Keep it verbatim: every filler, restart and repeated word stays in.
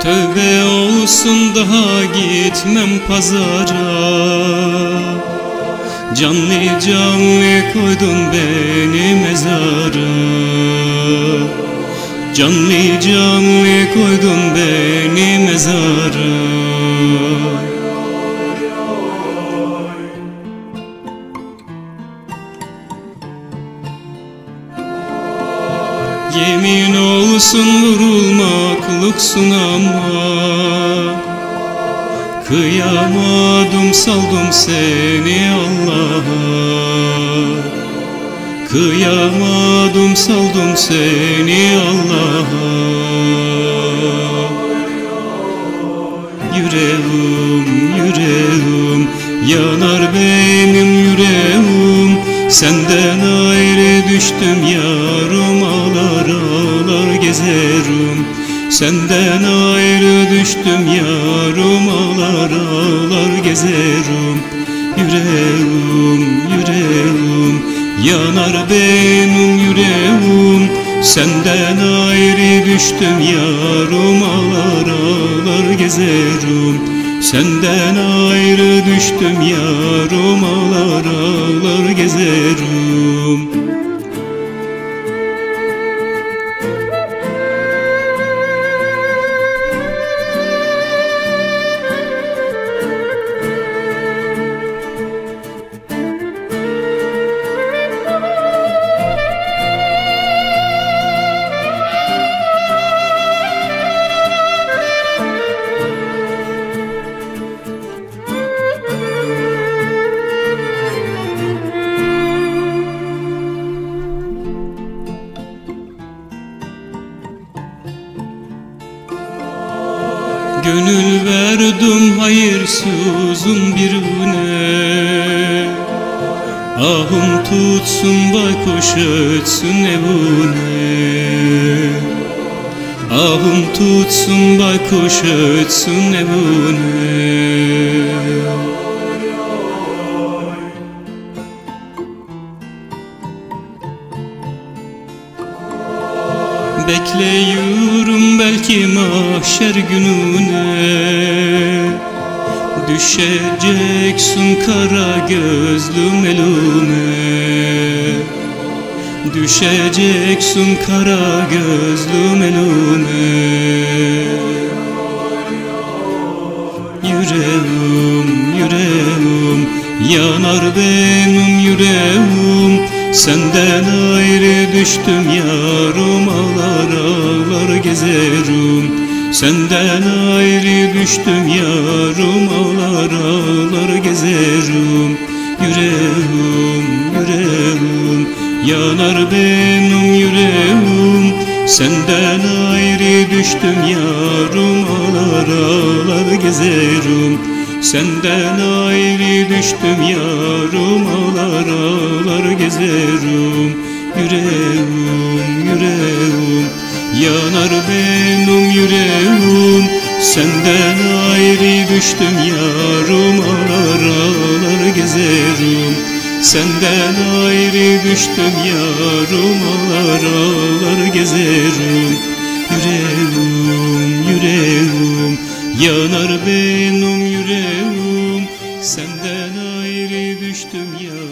Tövbe olsun daha gitmem pazara. Canlı canlı koydun beni mezara. Canlı canlı koydun beni mezara. Yemin olsun vurulmakluksun ama kıyamadım saldım seni Allah'a. Kıyamadım saldım seni Allah'a. Yüreğim, yüreğim yanar benim yüreğim. Senden ayrı düştüm yarım, ağlar ağlar gezerim. Senden ayrı düştüm yarım, ağlar ağlar gezerim. Yüreğim, yüreğim yanar benim yüreğim. Senden ayrı düştüm yarım, ağlar ağlar gezerim. Senden ayrı düştüm yarım, ağlar ağlar gezerim. Gönül verdim hayırsızın birine. Ahım tutsun baykuş ötsün evine. Ahım tutsun baykuş ötsün evine. Bekleyiyorum belki mahşer gününe. Düşeceksin kara gözlüm elime. Düşeceksin kara gözlüm elime. Yüreğim, yüreğim yanar benim yüreğim. Senden ayrı düştüm yarım, ağlar ağlar gezerim. Senden ayrı düştüm yarım, ağlar ağlar gezerim. Yüreğim, yüreğim yanar benim yüreğim. Senden ayrı düştüm yarım, ağlar ağlar gezerim. Senden ayrı düştüm yarım, ağlar ağlar gezerim. Yüreğim, yüreğim yanar benim yüreğim. Senden ayrı düştüm yarım, ağlar ağlar gezerim. Senden ayrı düştüm yarım, ağlar ağlar gezerim. Yüreğim, yüreğim yanar benim yüreğim. Senden ayrı düştüm ya.